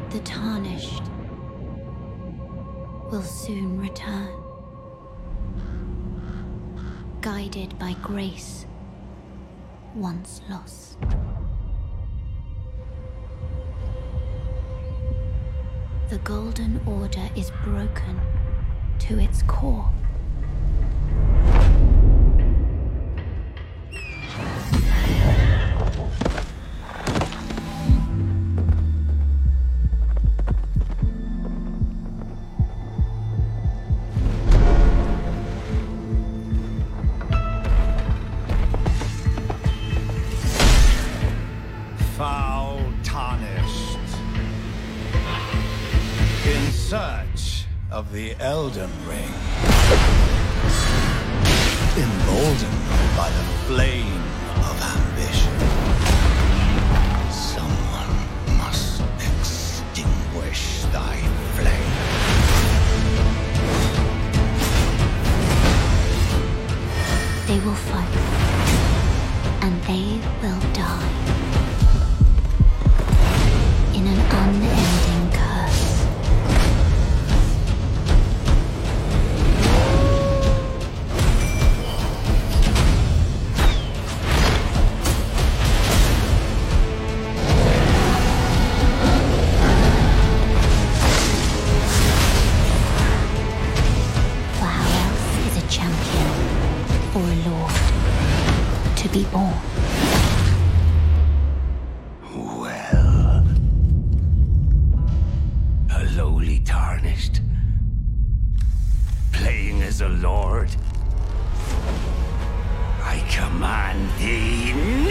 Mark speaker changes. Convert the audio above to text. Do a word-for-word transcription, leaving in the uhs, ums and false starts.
Speaker 1: The tarnished will soon return, guided by grace once lost. The Golden Order is broken to its core.
Speaker 2: Foul tarnished. In search of the Elden Ring. Emboldened by the flame of ambition. Someone must extinguish thy flame.
Speaker 1: They will fight, and they will die. In an unending curse. For how else is a champion or a lord to be born?
Speaker 3: Lowly tarnished, playing as a lord. I command thee